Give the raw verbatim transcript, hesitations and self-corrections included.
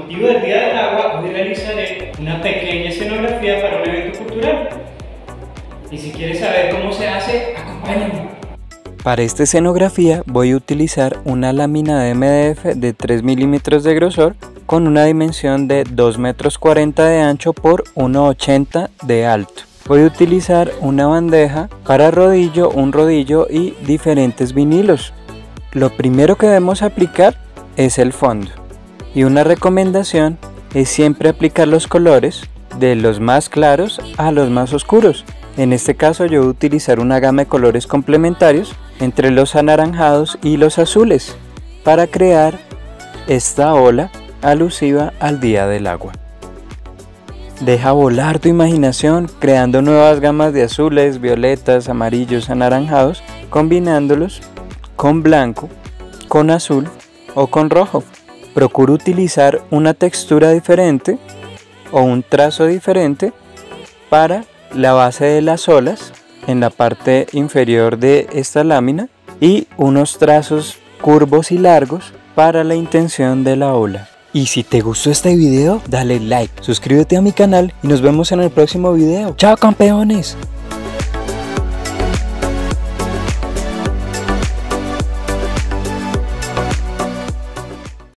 motivo del Día del Agua, hoy realizaré una pequeña escenografía para un evento cultural. Y si quieres saber cómo se hace, acompáñame. Para esta escenografía voy a utilizar una lámina de M D F de tres milímetros de grosor con una dimensión de dos metros cuarenta de ancho por uno ochenta de alto. Voy a utilizar una bandeja para rodillo, un rodillo y diferentes vinilos. Lo primero que debemos aplicar es el fondo. Y una recomendación es siempre aplicar los colores de los más claros a los más oscuros. En este caso yo voy a utilizar una gama de colores complementarios entre los anaranjados y los azules para crear esta ola alusiva al Día del Agua. Deja volar tu imaginación creando nuevas gamas de azules, violetas, amarillos, anaranjados, combinándolos con blanco, con azul o con rojo. Procura utilizar una textura diferente o un trazo diferente para la base de las olas en la parte inferior de esta lámina y unos trazos curvos y largos para la intención de la ola. Y si te gustó este video, dale like, suscríbete a mi canal y nos vemos en el próximo video. ¡Chao, campeones!